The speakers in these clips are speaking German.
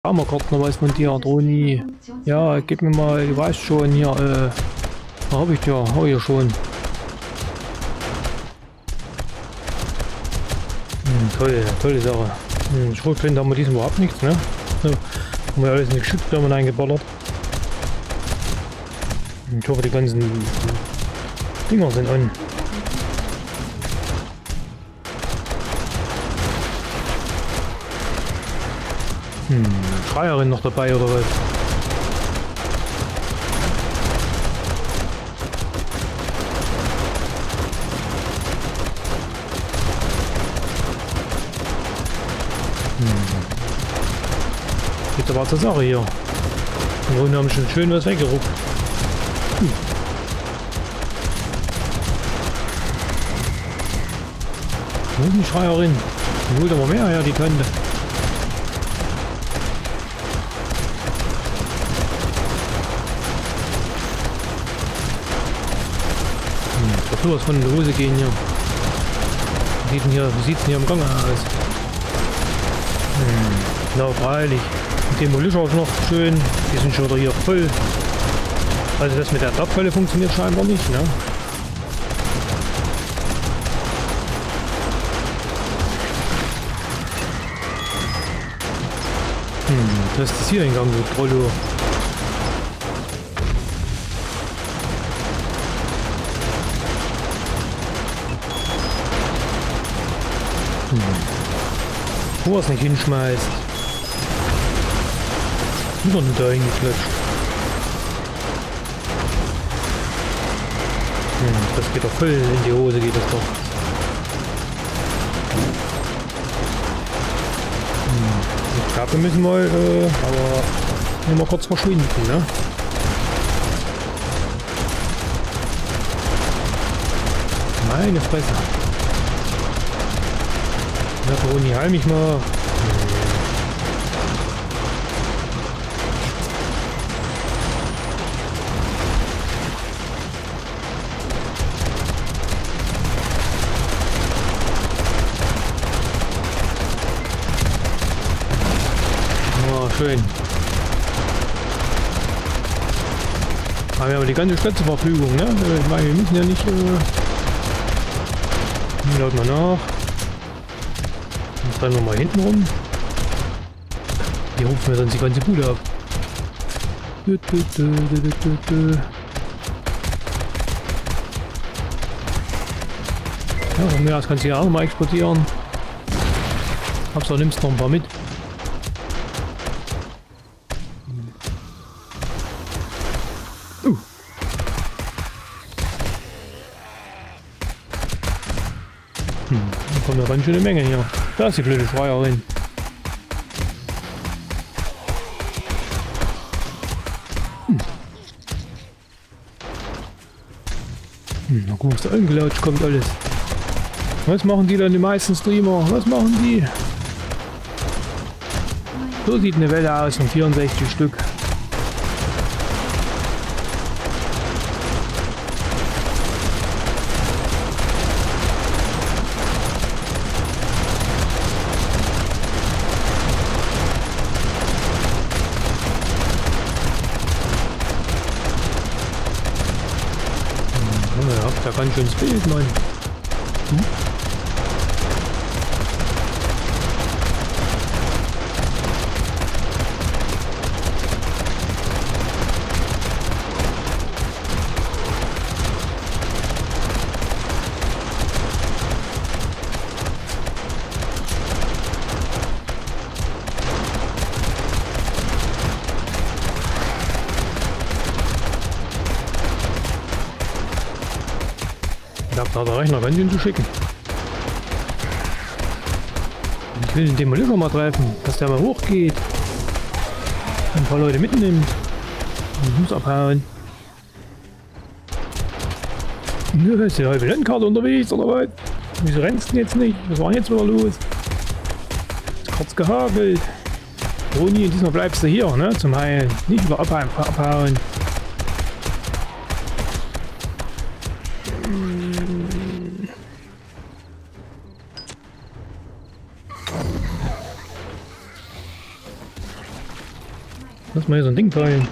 Karten noch was von dir, Droni. Ja, gib mir mal, du weißt schon, hier, da hab ich dir, hab ich ja schon. Tolle Sache. Schrotflinte haben wir diesmal überhaupt nichts, ne? So, haben wir alles in die Geschütztürme eingeballert. Ich hoffe, die ganzen Dinger sind an. Schreierin noch dabei oder was? Geht aber zur Sache hier. Die Hunde haben schon schön was weggeruppt. Wo ist die Schreierin? Die holt aber mehr her, die Tante. Sowas von in die Hose gehen hier. Wie sieht es denn hier im Gang aus? Na freilich. Die Demolition ist noch schön. Die sind schon wieder hier voll. Also das mit der Dachfalle funktioniert scheinbar nicht, ne? Das ist hier Eingang, du Trollo. Wo er es nicht hinschmeißt. Wieder nicht da hingeklatscht. Das geht doch voll in die Hose, geht das doch. Ich glaube, wir müssen mal, aber mal kurz verschwinden, ne? Meine Fresse. Na, Bruni, heim mich mal. Oh, schön. Aber wir haben die ganze Stadt zur Verfügung, ne? Ich meine, wir müssen ja nicht... Laut mal nach. Dann noch mal hinten rum. Die rufen wir sonst die ganze Bude ab. Ja, von mir aus kannst du ja auch noch mal exportieren. Hauptsache nimmst noch ein paar mit. Da kommt ja ganz schöne Menge hier. Da ist die blöde Schreierin. Na guck, was da angelatscht kommt alles. Was machen die dann, die meisten Streamer? Was machen die? So sieht eine Welle aus von 64 Stück. Ja, ganz schönes Bild, Mann. Da hat der Rechner ganz schön zu schicken. Ich will den Demolition mal treffen, dass der mal hochgeht. Ein paar Leute mitnimmt. Und muss abhauen. Nö, ist die halbe Landkarte unterwegs oder was? Wieso rennst du denn jetzt nicht? Was war denn jetzt wieder los? Ist kurz gehagelt. Bruni, diesmal bleibst du hier, ne? Zum Heilen. Nicht wieder abhauen. Lass mal hier so ein Ding teilen.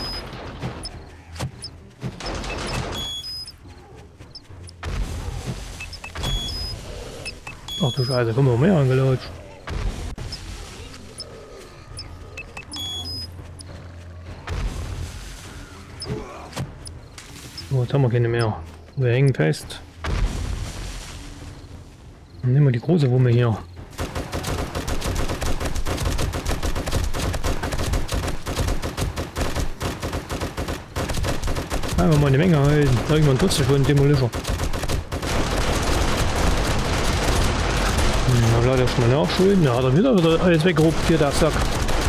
Ach du Scheiße, kommen wir mehr angelutscht. So, jetzt haben wir keine mehr. Wir hängen fest. Dann nehmen wir die große Wumme hier. Einfach mal eine Menge halten. Irgendwann tut es schon ein Demolisher. Na klar, der ist mal nachschön. Da hat er wieder alles weggeruppt hier, der Sack.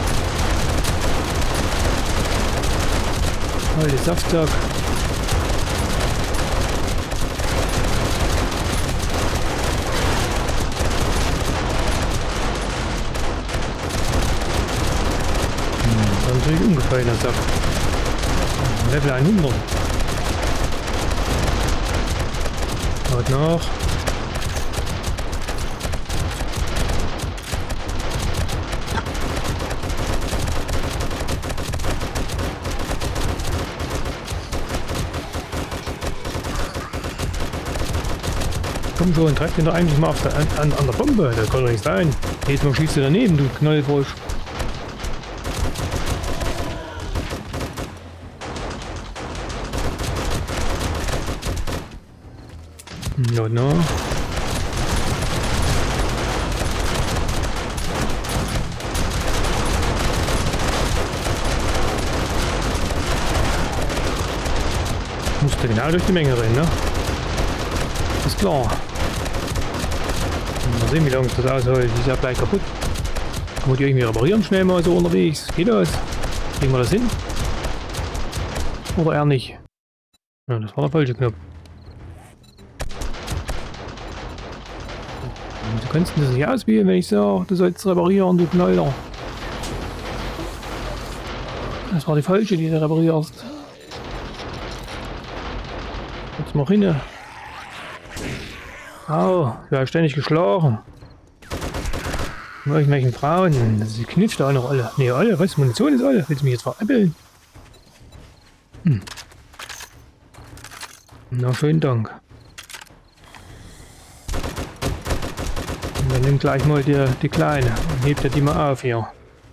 Alte Saftsack. Das ist natürlich umgefallen, der Sack. Level 100. Schaut nach. Komm schon, treff den doch eigentlich mal auf an der Bombe. Das kann doch nicht sein. Jetzt mal schießt du daneben, du Knollfrosch. Ja, na. Musste genau durch die Menge rennen, ne? Ist klar. Mal sehen, wie lange das aushält. Die ist ja gleich kaputt. Kann man die irgendwie reparieren schnell mal so unterwegs? Geht das? Kriegen wir das hin? Oder eher nicht? Ja, das war der falsche Knopf. Du kannst das nicht auswählen, wenn ich sage, du sollst reparieren, du Knaller. Das war die falsche, die du reparierst. Jetzt mal rein. Au, wir haben ständig geschlagen. Von irgendwelchen Frauen. Das knifft da noch alle. Ne, alle, was? Munition ist alle. Willst du mich jetzt veräppeln? Hm. Na, schönen Dank. Und dann nimm gleich mal die Kleine und hebt er die mal auf hier.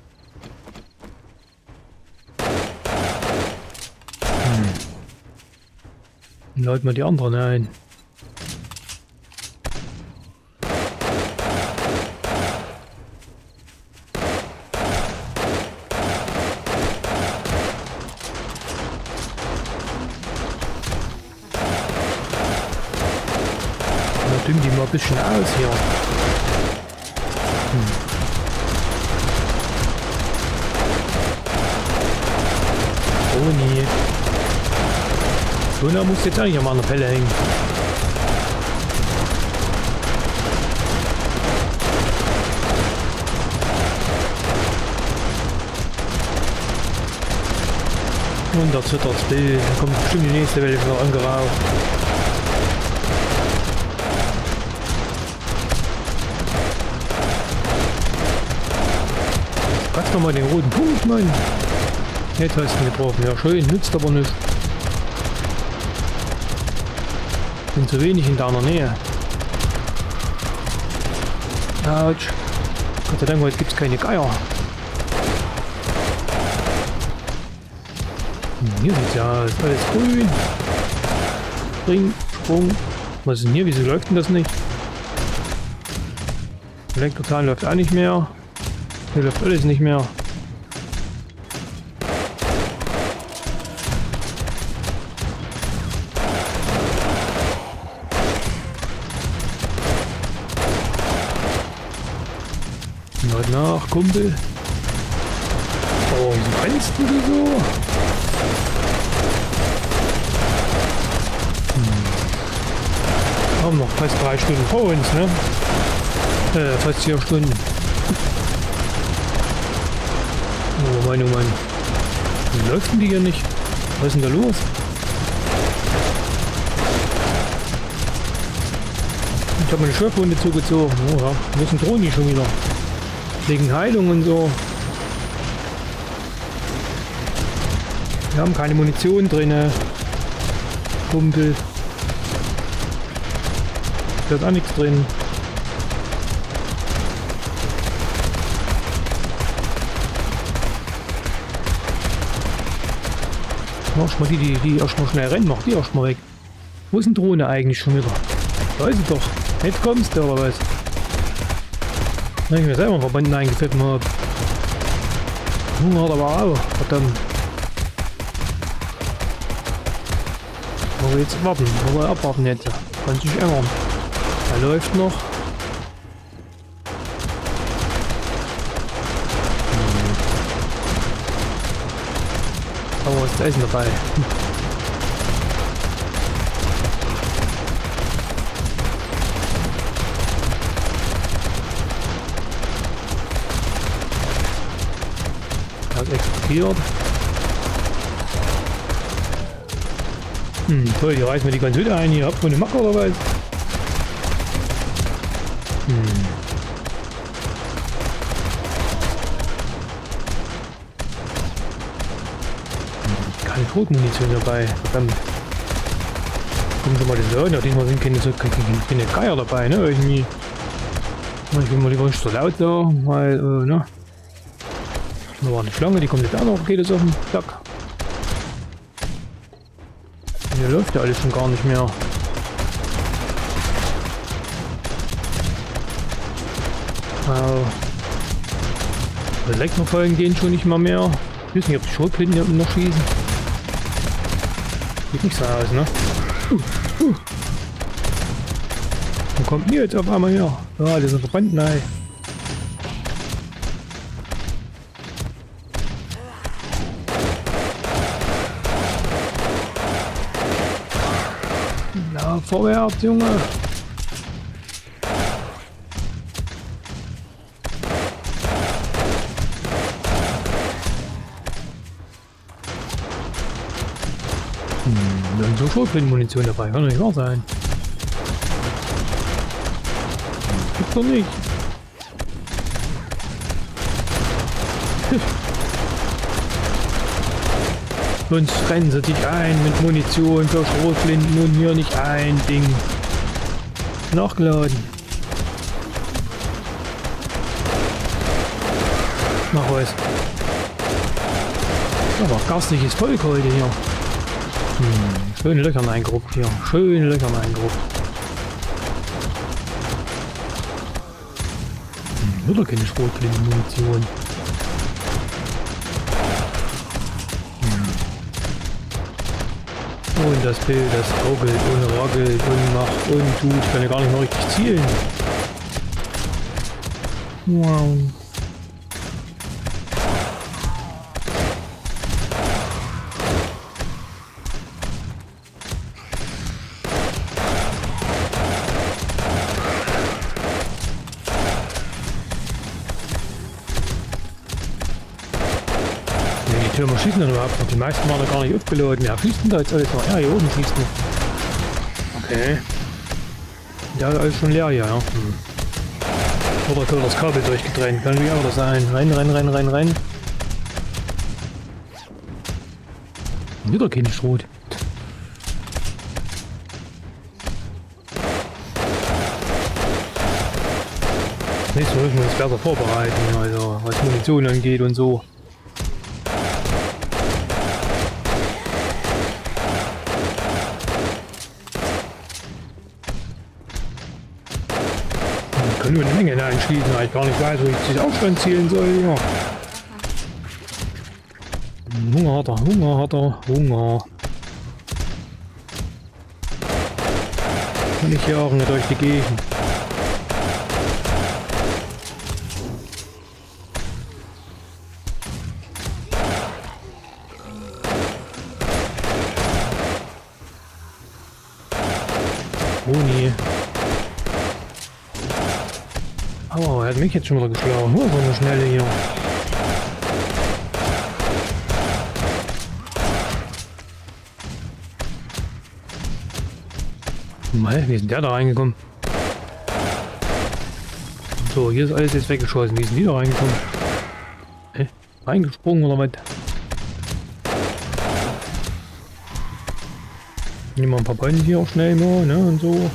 Und laut mal die anderen ein. Dünn die mal ein bisschen aus hier. Oh nee. So, da muss jetzt eigentlich am anderen Pelle hängen. Und da zittert das Bild. Da kommt bestimmt die nächste Welle wieder angeraucht. Pass doch mal den roten Punkt, Mann. Jetzt hast du ihn getroffen. Ja, schön, nützt aber nicht. Sind zu wenig in deiner Nähe. Autsch. Gott sei Dank, heute gibt es keine Geier. Hier sieht es ja aus. Alles grün. Spring, Sprung. Was ist denn hier? Wieso läuft denn das nicht? Elektrozahn läuft auch nicht mehr. Hier läuft alles nicht mehr. Heute nach, Kumpel. Oh, wieso brennst du so? Haben noch fast 3 Stunden vor uns, ne? Fast 4 Stunden. Oh Mann, oh Mann. Wie läuft denn die hier nicht? Was ist denn da los? Ich habe meine Schürfwunde zugezogen. Oh ja, wo ist denn Droni schon wieder? Wegen Heilung und so. Wir haben keine Munition drin. Kumpel. Da ist auch nichts drin. Mach mal die erstmal schnell rennen, mach die erstmal weg. Wo ist denn Drohne eigentlich schon wieder? Da ist sie doch. Jetzt kommst du oder was? Da ich mir selber Verbanden eingepfiffen habe. Hunger hat aber auch. Verdammt. Aber jetzt warten, aber abwarten jetzt. Kann sich ändern. Er läuft noch. Aber ist Essen dabei. Er hat explodiert. Toll, die reißen mir die ganze Hütte ein hier. Habt ihr eine Macke oder was? Keine Schrotmunition dabei. Verdammt. Gucken Sie mal den Leuten, diesmal sind keine Geier dabei, ne? Irgendwie. Ich bin mal lieber nicht so laut da, weil, ne? Da war eine Schlange, die kommt jetzt auch noch, geht es auf den Sack. Hier läuft ja alles schon gar nicht mehr. Die Lecknerfolgen gehen schon nicht mal mehr. Ich weiß nicht, ob die Schrotflinten noch schießen. Sieht nicht so aus, ne? Wo kommt die jetzt auf einmal her? Ja, die sind verbannt, nein. Na, vorwärts, Junge! Wir haben so Schrotflintenmunition dabei, kann doch nicht wahr sein. Gibt's doch nicht. Sonst rennen sie dich ein mit Munition für Schrotflinten und hier nicht ein Ding. Nachgeladen. Mach was. Aber garstiges Volk heute hier. Schöne Löcher eingeruppt hier. Schöne Löcher eingeruppt. Wieder keine Schrotflintenmunition. Und das Bild, das ruckelt und rackelt und macht und tut. Ich kann ja gar nicht mehr richtig zielen. Wow. Die Türme schießen dann überhaupt noch. Die meisten waren da gar nicht aufgeladen. Ja, schießt denn da jetzt alles noch? Ja, hier oben schießt noch. Okay. Ja, alles schon leer, ja. Oder hat das Kabel durchgetrennt. Kann wie auch das sein. Rein, rein, rein, rein, rein. Wieder kein Schrot. Nächstes Mal müssen wir uns besser vorbereiten, also was Munition angeht und so. Ich kann nur eine Menge hineinschießen, weil ich gar nicht weiß, wo ich den Aufstand zielen soll. Ja. Hunger hat er, Hunger hat er, Hunger. Kann ich jagen durch die Gegend. Moni. Oh, er hat mich jetzt schon wieder geschlagen. Nur so eine schnelle hier. Mal, wie ist denn der da reingekommen? So, hier ist alles jetzt weggeschossen. Wie sind die da reingekommen? Reingesprungen oder was? Nehmen wir ein paar Bäume hier auch schnell mal, ne, und so.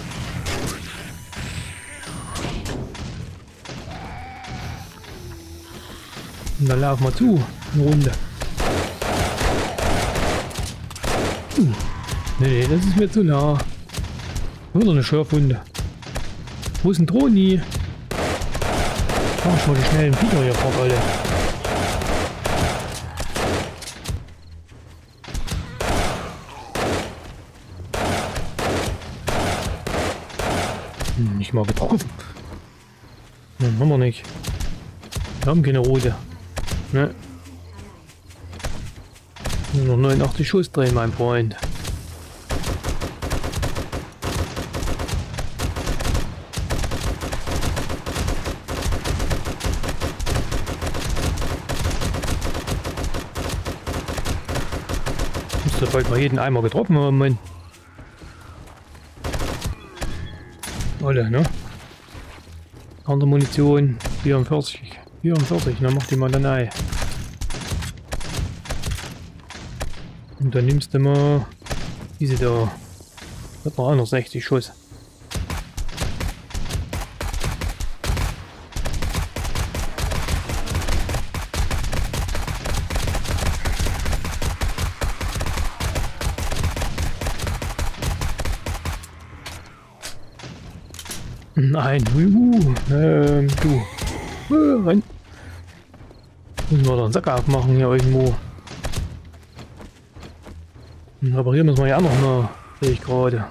Und dann laufen wir zu, eine Runde. Nee, das ist mir zu nah. Wieder eine Schürfwunde. Wo ist ein Droni? Mach ich mal die schnellen Viecher hier vor alle. Nicht mal getroffen. Haben wir nicht. Wir haben keine rote. Ne. Nur noch 89 Schuss drehen, mein Freund. Müsste bald mal jeden Eimer getroffen haben, Mann. Alle, ne? Andere Munition, 44. 44, dann mach die mal dann ein. Und dann nimmst du mal diese da. Hat noch 61 Schuss. Nein, du. Renn. Müssen wir da einen Sack aufmachen hier irgendwo. Aber hier müssen wir ja auch noch mal, sehe ich gerade.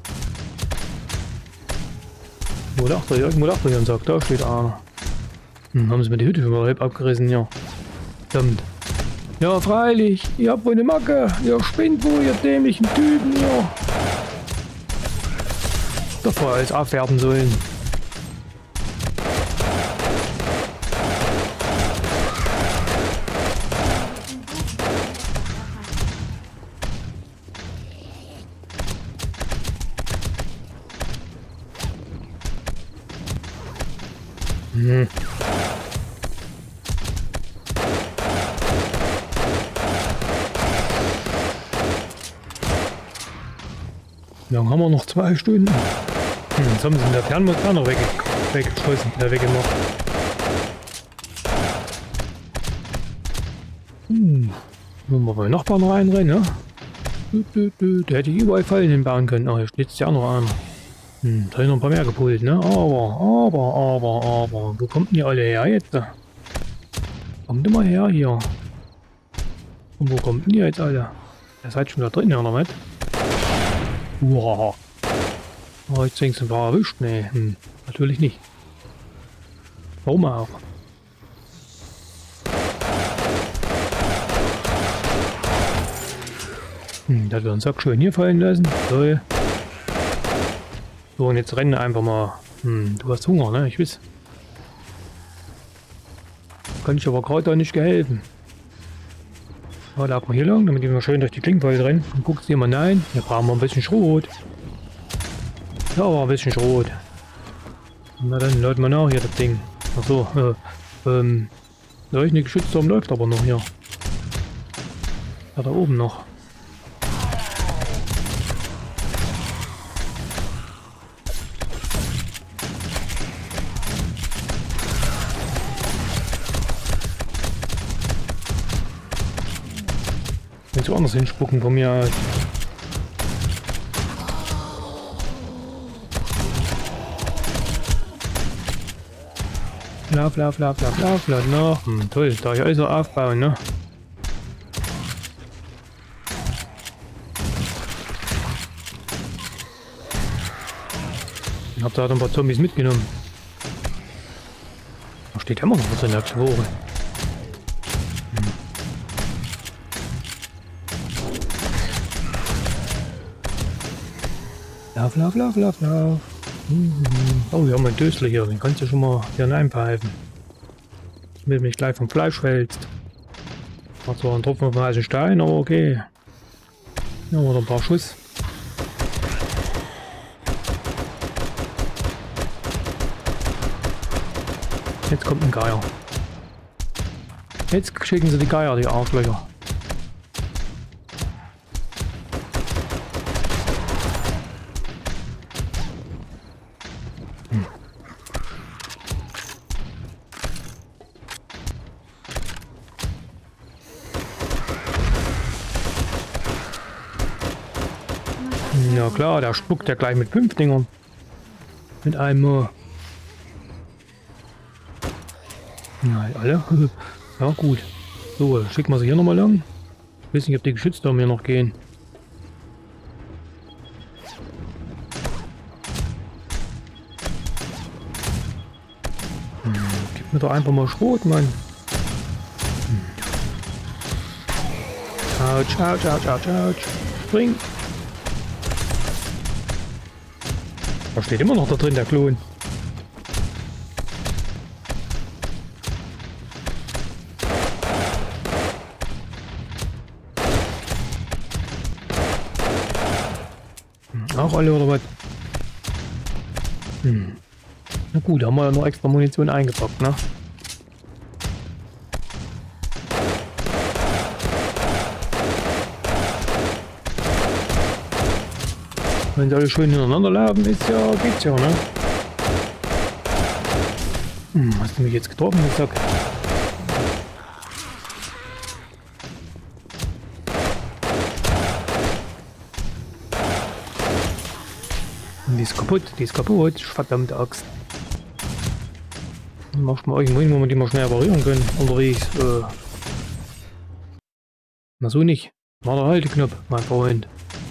Wo dacht er? Irgendwo dachte er, sagt, da steht einer. Haben sie mir die Hütte schon mal halb abgerissen, ja. Verdammt. Ja, freilich, ihr habt wohl eine Macke. Ihr spinnt wohl, ihr dämlichen Typen, ja. Doch vorher alles abwerten sollen. Dann haben wir noch 2 Stunden. Jetzt haben sie in der Fernmotor weggeschossen, weggemacht. Wollen wir beim Nachbarn reinrennen, ne? Der hätte ich überall Fallen hinbauen können. Ah, hier schlitzt ja auch noch an. Da sind noch ein paar mehr gepult, ne? Aber, wo kommt denn die alle her jetzt? Kommt immer her hier. Und wo kommt denn die jetzt alle? Ihr seid schon da drin, ja, oder was? Wow. Oh, jetzt denkst du, ein paar erwischt? Nee, natürlich nicht. Warum auch? Das wir einen Sack schön hier fallen lassen. So. So, und jetzt rennen einfach mal. Du hast Hunger, ne? Ich weiß. Kann ich aber gerade auch nicht geholfen. Ja, laufen wir hier lang, damit wir schön durch die Klingbeile rennen. Und guckst dir mal rein. Hier brauchen wir ein bisschen Schrot. Ja, aber ein bisschen Schrot. Na dann lädt man auch hier das Ding. Achso, der richtige Geschützturm läuft aber noch hier. Ja, da oben noch. Jetzt woanders hinspucken von mir aus. Lauf noch. Toll, da ich also aufbauen, ne? Ich hab da ein paar Zombies mitgenommen. Da steht immer noch was in der Quore. Lauf. Oh, wir haben einen Dösler hier, den kannst du schon mal hier reinpfeifen. Damit mich gleich vom Fleisch wälzt. Hat zwar einen Tropfen auf den heißen Stein, aber okay. Ja, oder ein paar Schuss. Jetzt kommt ein Geier. Jetzt schicken sie die Geier, die Arschlöcher. Ja klar, der spuckt ja gleich mit 5 Dingern. Mit einem Mal. Nein, alle? Ja, gut. So, schicken wir sie hier nochmal lang. Ich weiß nicht, ob die Geschütztürme hier noch gehen. Gib mir doch einfach mal Schrot, Mann. Autsch, autsch, autsch, autsch, autsch. Spring. Da steht immer noch da drin, der Klon. Auch alle oder was? Na gut, haben wir ja noch extra Munition eingepackt, ne? Wenn sie alle schön hintereinander laufen, ist ja, geht's ja, ne? Hast du mich jetzt getroffen, ich sag? Die ist kaputt, verdammte Axt. Machst mal irgendwo hin, wo wir die mal schnell reparieren können, unterwegs. Na so nicht. War der Halteknopf, mein Freund.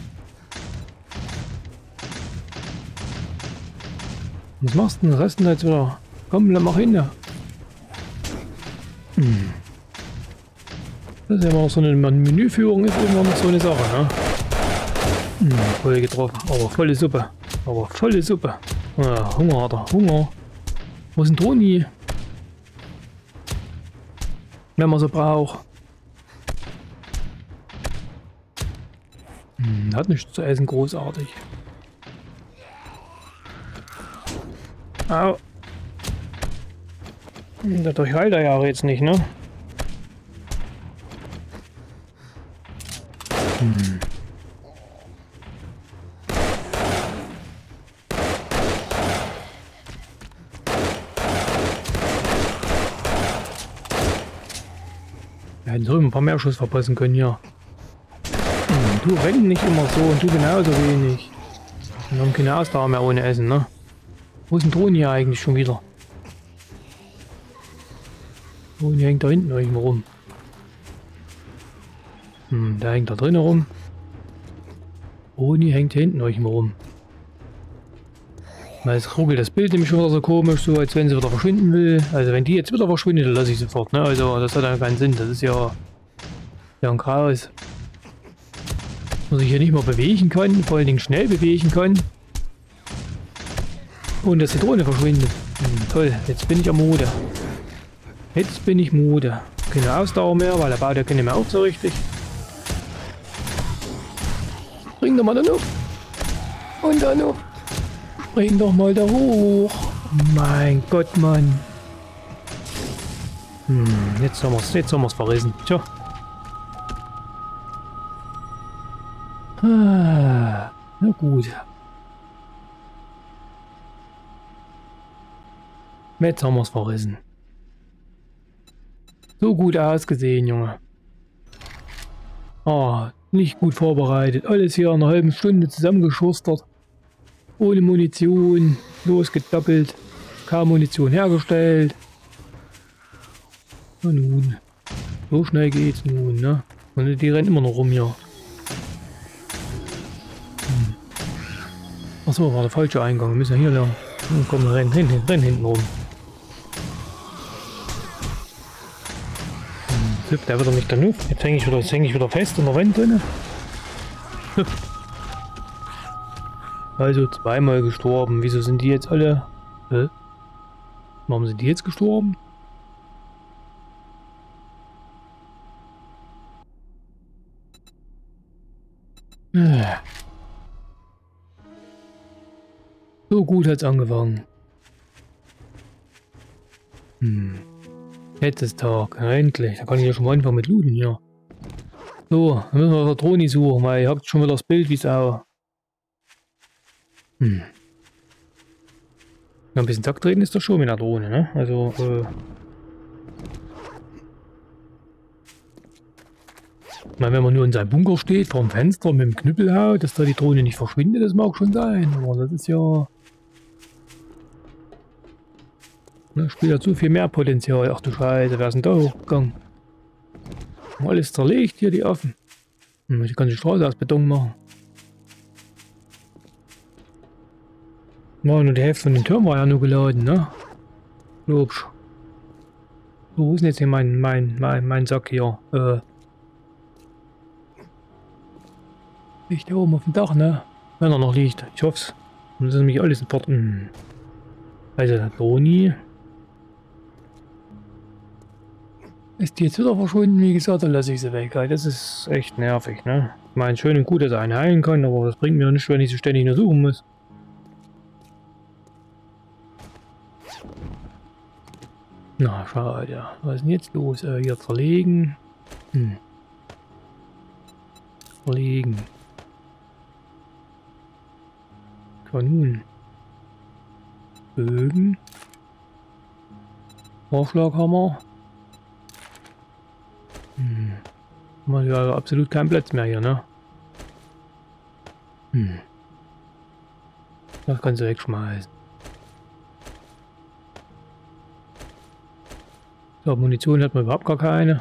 Was machst du denn? Was hast du denn jetzt wieder? Komm, mach hin. Das ist ja immer noch so eine Menüführung, ist immer noch so eine Sache, ne? Voll getroffen, aber volle Suppe. Aber volle Suppe. Ja, Hunger hat er, Hunger. Wo ist ein Toni? Wenn man so braucht. Hat nichts zu essen, großartig. Au. Dadurch heilt er ja jetzt nicht, ne? Wir hätten so ein paar mehr Schuss verpassen können, ja. Du rennst nicht immer so und du genauso wenig. Wir haben keine Ausdauer mehr ohne Essen, ne? Wo ist ein Drohnen hier eigentlich schon wieder? Drohnen hängt da hinten irgendwo rum. Der hängt da drinnen rum. Drohnen hängt hinten irgendwo rum. Weil es ruckelt das Bild nämlich schon wieder so komisch, so als wenn sie wieder verschwinden will. Also wenn die jetzt wieder verschwindet, dann lasse ich sofort, ne? Also das hat ja keinen Sinn, das ist ja ein Graus. Man sich hier nicht mal bewegen kann, vor allen Dingen schnell bewegen kann. Und dass die Drohne verschwindet. Toll, jetzt bin ich am Mode. Jetzt bin ich Mode. Keine Ausdauer mehr, weil er baut ja keine mehr auf so richtig. Bring doch mal da auf. Und dann auf. Bring doch mal da hoch. Mein Gott, Mann. Jetzt haben wir's verrissen. Tja. Na gut. Jetzt haben wir es verrissen. So gut ausgesehen, Junge. Nicht gut vorbereitet. Alles hier in einer halben Stunde zusammengeschustert. Ohne Munition. Losgedoppelt. Kaum Munition hergestellt. Na nun. So schnell geht's nun, ne? Und die rennen immer noch rum hier. Achso, war der falsche Eingang. Wir müssen ja hier lang. Komm, renn hinten rum. Der wird doch nicht dann auf. Jetzt hänge ich wieder fest in der Wand drin. Also zweimal gestorben. Wieso sind die jetzt alle? Warum sind die jetzt gestorben? So gut hat's angefangen. Jetzt ist Tag, endlich. Da kann ich ja schon mal anfangen mit looten hier. So, dann müssen wir Drohne suchen, weil ihr habt schon wieder das Bild wie Sau. Ja, ein bisschen Takt treten ist doch schon mit der Drohne, ne? Also, Ich meine, wenn man nur in seinem Bunker steht, vor dem Fenster mit dem Knüppel haut, dass da die Drohne nicht verschwindet, das mag schon sein. Aber das ist ja... Ne, spielt ja zu viel mehr Potenzial. Ach du Scheiße, wer ist denn da hochgegangen? Alles zerlegt hier, die Affen. Ich kann die Straße aus Beton machen. Nur die Hälfte von den Türmen war ja nur geladen, ne? Lobsch. So, wo ist denn jetzt hier mein Sack hier? Liegt da oben auf dem Dach, ne? Wenn er noch liegt. Ich hoffe es. Und das ist nämlich alles in Porten. Also, Toni. Ist die jetzt wieder verschwunden? Wie gesagt, dann lasse ich sie weg. Das ist echt nervig, ne? Ich meine, schön und gut, dass er einen heilen kann, aber das bringt mir nicht, wenn ich sie ständig nur suchen muss. Na, schade. Was ist denn jetzt los? Hier zerlegen. Zerlegen. Kanonen. Bögen. Vorschlaghammer. Man hat ja absolut keinen Platz mehr hier, ne? Das kannst du wegschmeißen. So, Munition hat man überhaupt gar keine.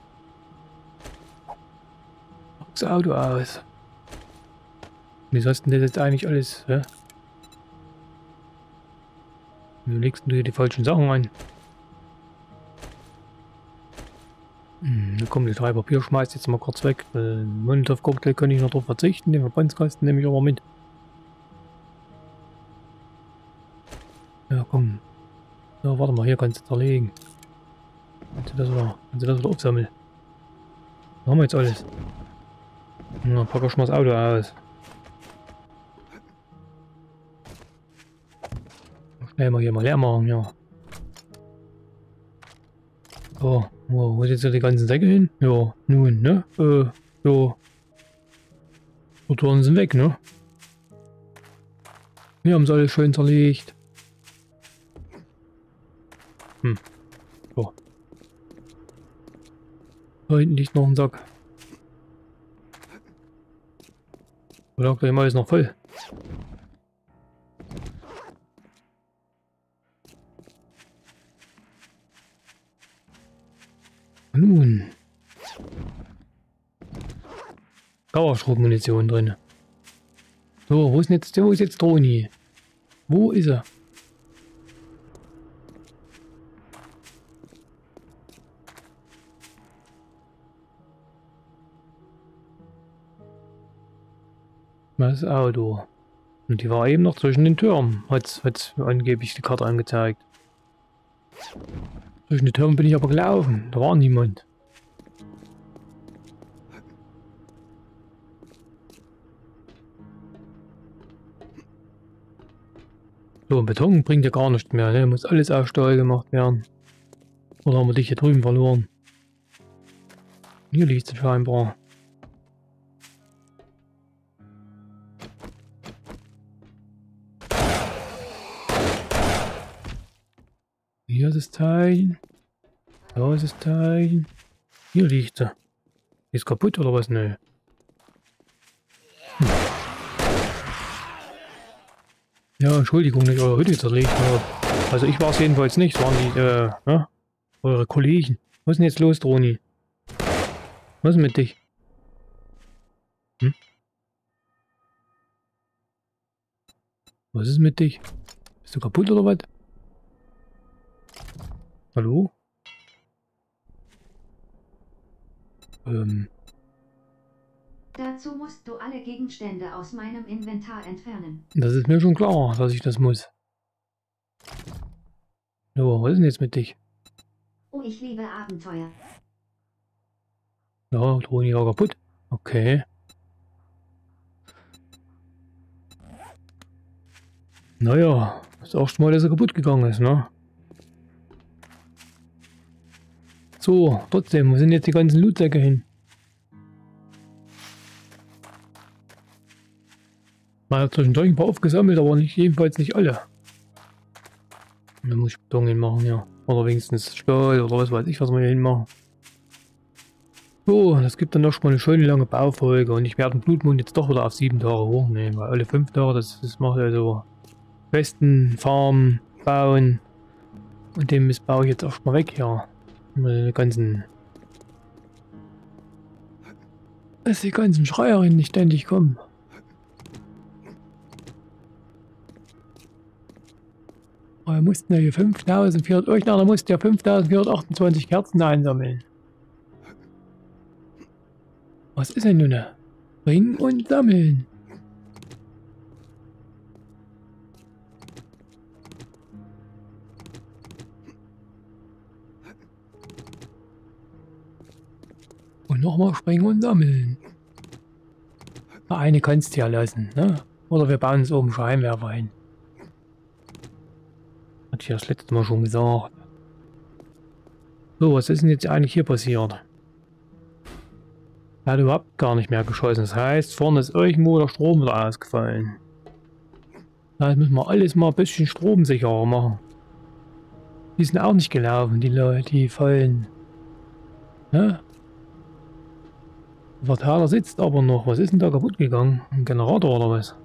Das Auto aus. Wie sollst du das jetzt eigentlich alles, hä? Wie legst du hier die falschen Sachen ein? Da kommt die 3 Papier, schmeißt jetzt mal kurz weg. Molotov-Cocktail kann ich noch drauf verzichten, den Verbandskasten nehme ich aber mit. Ja, komm. Ja, warte mal, hier kannst du zerlegen. Kannst du das wieder aufsammeln? Da haben wir jetzt alles. Na, pack ich mal das Auto aus. Schnell mal hier mal leer machen, ja. So, wo ist jetzt die ganzen Säcke hin? Ja, nun, ne? Ja. Motoren sind weg, ne? Wir haben es alles schön zerlegt. So. Da hinten liegt noch ein Sack. Da lag gleich alles noch voll. Nun. Dauerschrotmunition drin. So, wo ist jetzt Toni? Wo ist er? Das Auto. Und die war eben noch zwischen den Türmen. Hat's angeblich die Karte angezeigt. Zwischen den Türmen bin ich aber gelaufen. Da war niemand. So, Beton bringt ja gar nichts mehr, ne? Muss alles aus Stahl gemacht werden. Oder haben wir dich hier drüben verloren? Hier liegt es scheinbar. Hier ist das Teil. Da ist das Teil. Hier liegt sie. Ist kaputt oder was? Nö. Ja, Entschuldigung, dass ich eure Hütte zerlegt habe. Also ich war es jedenfalls nicht. Es waren die, ne? Eure Kollegen. Was ist denn jetzt los, Toni? Was ist mit dich? Was ist mit dich? Bist du kaputt oder was? Hallo? Dazu musst du alle Gegenstände aus meinem Inventar entfernen. Das ist mir schon klar, dass ich das muss. So, was ist denn jetzt mit dich? Oh, ich liebe Abenteuer. Ja, Toni war kaputt. Okay. Naja, das erste Mal, dass er kaputt gegangen ist, ne? So, trotzdem, wo sind jetzt die ganzen Lootsäcke hin? Man hat zwischendurch ein paar aufgesammelt, aber jedenfalls nicht alle. Und dann muss ich Beton hinmachen, ja. Oder wenigstens Stahl oder was weiß ich, was wir hier hinmachen. So, das gibt dann noch mal eine schöne lange Baufolge und ich werde den Blutmond jetzt doch wieder auf 7 Tage hochnehmen, weil alle 5 Tage, das macht ja so festen Farmen bauen und den missbaue ich jetzt erstmal weg, ja. Die ganzen... Dass die ganzen Schreierinnen nicht ständig kommen. Aber wir mussten ja hier 5400, irgendeiner musste ja 5428 Kerzen einsammeln. Was ist denn nun? Bringen und sammeln. Und nochmal springen und sammeln. Na, eine kannst du ja lassen, ne? Oder wir bauen uns oben Scheinwerfer hin. Hatte ich ja das letzte Mal schon gesagt. So, was ist denn jetzt eigentlich hier passiert? Er hat überhaupt gar nicht mehr geschossen. Das heißt, vorne ist irgendwo der Strom wieder ausgefallen. Da müssen wir alles mal ein bisschen stromsicherer machen. Die sind auch nicht gelaufen, die Leute, die fallen. Ja? Der Verteiler sitzt aber noch. Was ist denn da kaputt gegangen? Ein Generator oder was?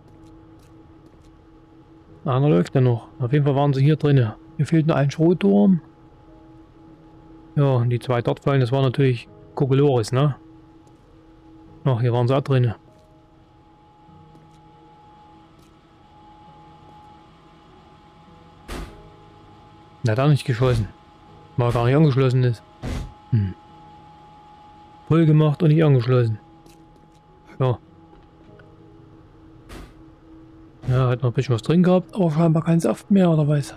Einer läuft ja noch. Auf jeden Fall waren sie hier drin. Hier fehlt nur ein Schrotturm. Ja, und die 2 dort fallen, das war natürlich Kokolores, ne? Ach, hier waren sie auch drin. Na, da nicht geschossen. Weil gar nicht angeschlossen ist. Voll gemacht und nicht angeschlossen. Ja. Ja, hat noch ein bisschen was drin gehabt, aber scheinbar kein Saft mehr oder was.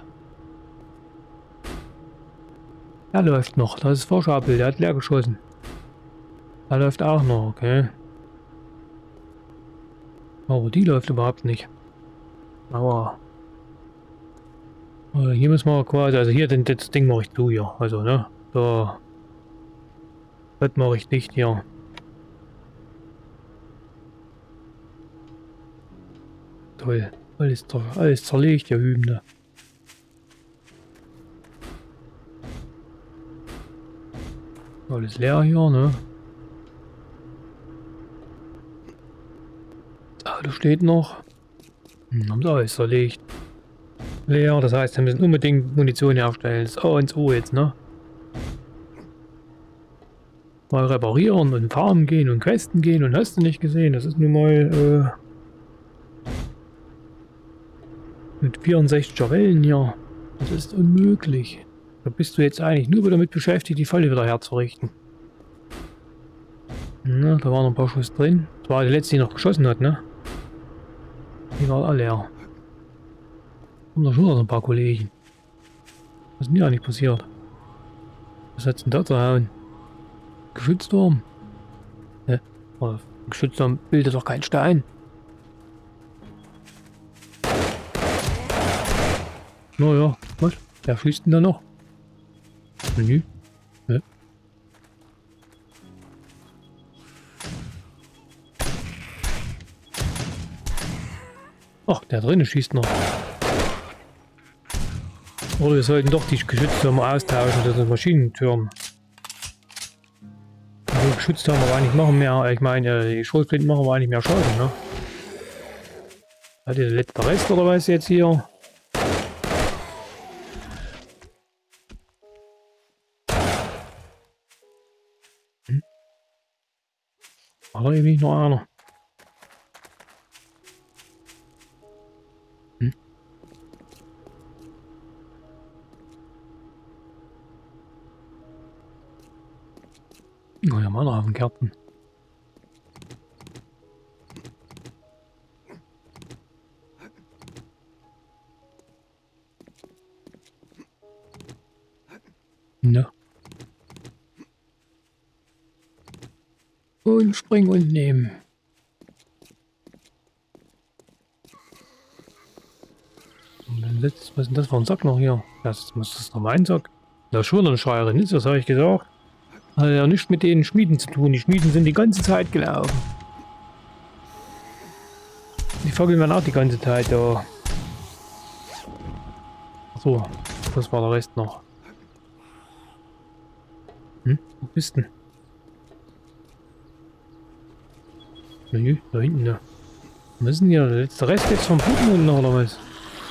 Er läuft noch, das ist Vorschaubild, der hat leer geschossen. Er läuft auch noch, okay. Aber die läuft überhaupt nicht. Aber hier müssen wir quasi, also hier das Ding mache ich zu hier, also ne, da das mache ich nicht hier. Toll, alles zerlegt, ihr Hüben. Alles leer hier, ne? Das Auto steht noch. Haben sie alles zerlegt. Leer, das heißt, wir müssen unbedingt Munition herstellen. Das ist A und O jetzt, ne? Mal reparieren und farmen gehen und questen gehen und hast du nicht gesehen, das ist nun mal mit 64er Wellen hier. Das ist unmöglich. Da bist du jetzt eigentlich nur damit beschäftigt, die Falle wieder herzurichten. Na, da waren noch ein paar Schuss drin. Das war die letzte, die noch geschossen hat, ne? Die war alle leer. Kommen da schon noch ein paar Kollegen. Was ist denn hier eigentlich passiert? Was hat's denn da zu hauen? Geschützturm? Ne? Geschützturm bildet doch kein Stein. Naja, was? Wer schießt denn da noch? Menü? Ne? Ach, der drinnen schießt noch. Oder wir sollten doch die Geschütztürme austauschen, das sind Maschinentürme. Also Geschütztürme aber eigentlich machen mehr, ich meine, die Schrotflinten machen aber eigentlich mehr Schaden, ne? Hat ihr der letzte Rest oder was jetzt hier? War da eben noch einer? Oh ja, mal noch auf den Kerzen. Ja. Und springen und nehmen. Und dann setzt, was ist denn das für ein Sack noch hier? Das muss das noch mein Sack. Da ist schon eine Schreierin ist, das habe ich gesagt. Hat ja nichts mit den Schmieden zu tun. Die Schmieden sind die ganze Zeit gelaufen. Die Vögel werden auch die ganze Zeit da. So, das war der Rest noch. Wo bist du denn? Menü, da hinten, ne? Was ist denn hier der letzte Rest jetzt vom Blutmond noch, oder was?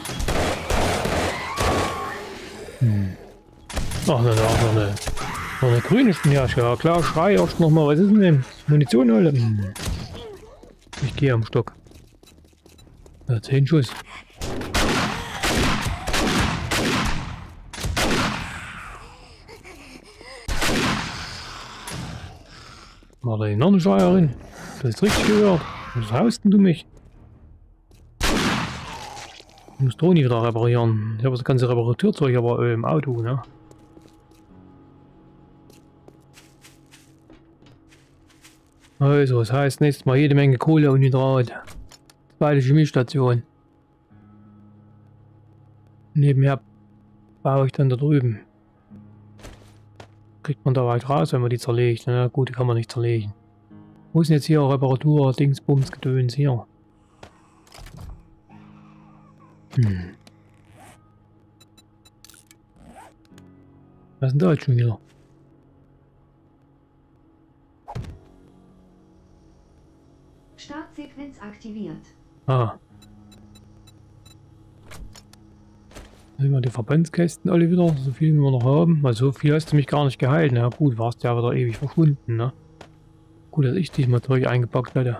Ach, ne, noch eine grüne Spinne. Ja, klar, schrei erst nochmal. Was ist denn? Munition, Alter. Ich gehe am Stock. Ja, 10 Schuss. War da noch eine Schreierin? Das ist richtig gehört. Was haust denn du mich? Ich muss Toni wieder reparieren. Ich habe das ganze Reparaturzeug aber im Auto, ne? Also, das heißt nächstes Mal jede Menge Kohle und Hydrat. Zweite Chemiestation. Nebenher baue ich dann da drüben. Kriegt man da weit raus, wenn man die zerlegt. Na gut, die kann man nicht zerlegen. Wo ist denn jetzt hier Reparatur, Dingsbums, Gedöns hier? Was ist denn da jetzt schon wieder? Startsequenz aktiviert. Ah. Nehmen wir die Verbandskästen alle wieder, so viel wie wir noch haben. Weil so viel hast du mich gar nicht geheilt. Na gut, warst ja wieder ewig verschwunden, ne? Gut, dass ich diesmal Zeug eingepackt hätte.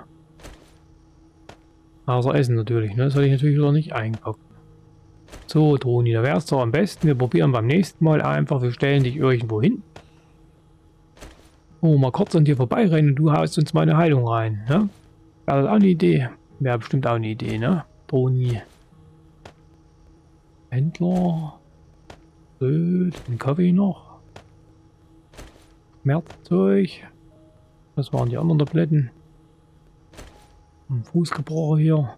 Außer Essen natürlich, ne? Das hatte ich natürlich wieder nicht eingepackt. So, Toni, da wär's doch am besten. Wir probieren beim nächsten Mal einfach, wir stellen dich irgendwo hin. Oh, mal kurz an dir vorbeirennen und du haust uns meine Heilung rein, ne? Wäre das auch eine Idee? Wäre bestimmt auch eine Idee, ne? Toni. Händler. Blöd. Ein Kaffee noch. Schmerzzeug. Das waren die anderen Tabletten. Ein Fuß gebrochen hier.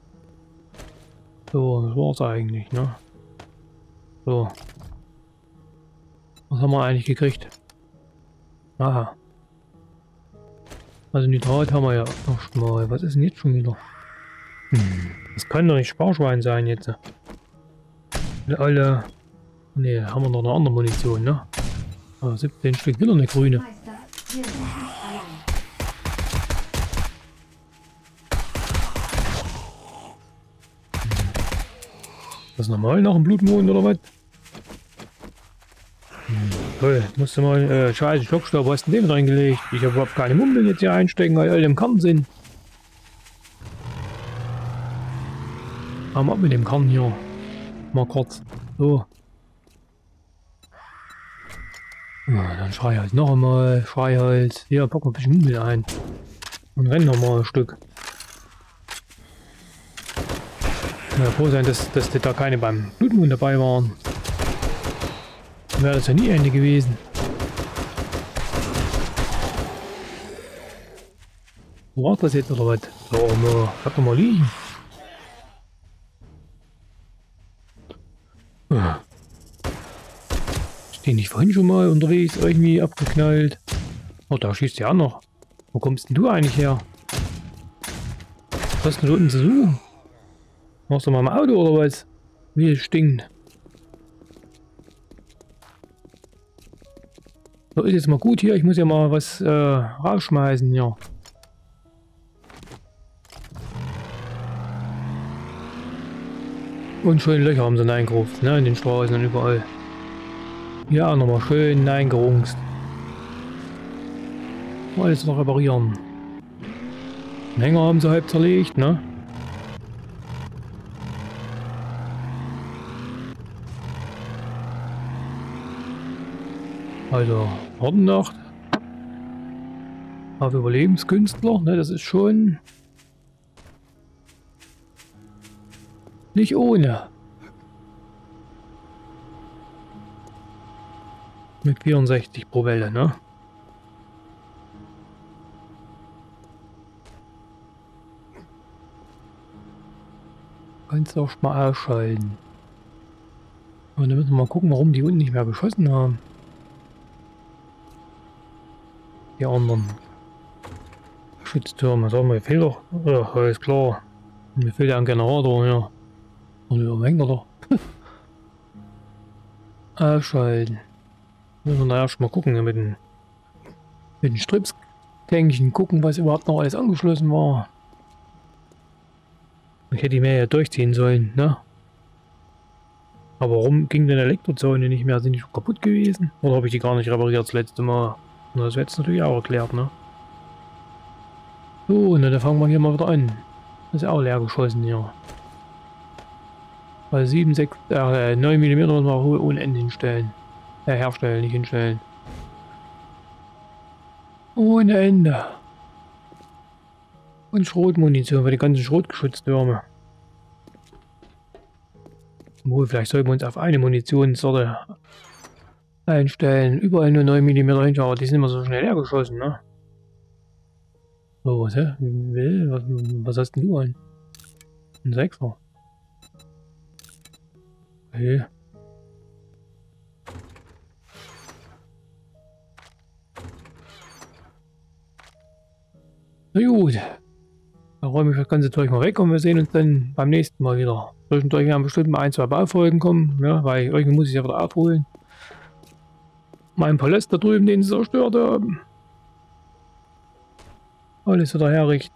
So, das war's eigentlich, ne? So. Was haben wir eigentlich gekriegt? Aha. Also Nitrat haben wir ja noch mal. Was ist denn jetzt schon wieder? Das kann doch nicht Sparschwein sein jetzt. Alle. Ne, haben wir noch eine andere Munition, ne? Aber 17 Stück, wieder eine grüne. Meister, wir sind nicht allein. Das ist normal nach dem Blutmond oder was? Toll, musst du mal, scheiße, Stockstaub, wo hast du den reingelegt? Ich habe überhaupt keine Mummeln jetzt hier einstecken, weil alle im Kern sind. Ab mit dem Kern hier. Mal kurz. So. Ja, dann schrei halt noch einmal. Schrei halt. Hier, pack mal ein bisschen Mummel ein. Und renn noch mal ein Stück. Ja, froh sein, dass da keine beim Blutmond dabei waren. Dann wäre das ja nie Ende gewesen. Wo war das jetzt oder was? So, bleib doch mal liegen. Ist die nicht vorhin schon mal unterwegs irgendwie abgeknallt? Oh, da schießt ja auch noch. Wo kommst denn du eigentlich her? Was hast denn da unten zu suchen? Machst du mal im Auto oder was? Wie es stinkt. So, ist jetzt mal gut hier. Ich muss ja mal was rausschmeißen, ja. Und schön Löcher haben sie reingerufen, ne, in den Straßen und überall. Ja, nochmal schön reingerungst. Alles noch reparieren. Den Hänger haben sie halb zerlegt, ne? Also, Hordennacht. Auf Überlebenskünstler, ne, das ist schon nicht ohne. Mit 64 pro Welle, ne? Kannst du auch mal ausschalten. Und dann müssen wir mal gucken, warum die unten nicht mehr geschossen haben. Die anderen Schütztürme. Sagen wir, fehlt doch. Ja, alles klar. Mir fehlt ja ein Generator, ja. Und überhängt er doch. Ausschalten. Müssen wir da erst mal gucken mit den Strips Denken, gucken, was überhaupt noch alles angeschlossen war. Ich hätte die mehr ja durchziehen sollen, ne? Aber warum ging denn der Elektrozäune nicht mehr? Sind die schon kaputt gewesen? Oder habe ich die gar nicht repariert das letzte Mal? Na, das wird es natürlich auch erklärt, ne? So, na, dann fangen wir hier mal wieder an. Das ist ja auch leer geschossen hier. Weil 9 mm muss man auch ohne Ende hinstellen. Herstellen, nicht hinstellen. Ohne Ende. Und Schrotmunition für die ganzen Schrotgeschütztürme. Wohl, vielleicht sollten wir uns auf eine Munitionssorte einstellen. Überall nur 9 mm hin, aber die sind immer so schnell leer geschossen, ne? So, was, hä? Was hast denn du an? Ein 6er. Okay. Na gut. Dann räume ich das ganze Zeug mal weg und wir sehen uns dann beim nächsten Mal wieder. Zwischendurch werden bestimmt mal 1, 2 Baufolgen kommen, ja, weil irgendwie muss ich ja wieder abholen. Mein Palast da drüben, den sie zerstört haben. Alles wieder herrichten.